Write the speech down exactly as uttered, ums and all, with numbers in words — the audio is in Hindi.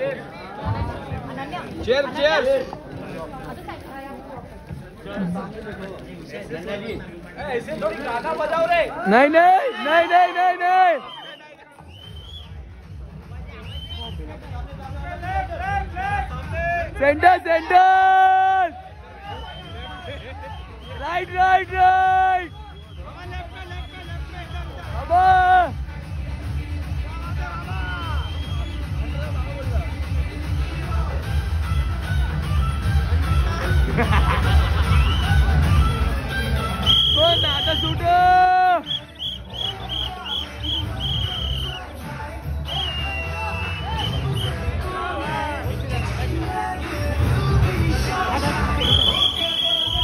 चेयर चेयर ऐसे थोड़ी गाना बजाओ रे। नहीं नहीं नहीं नहीं नहीं नहीं centre centre right right right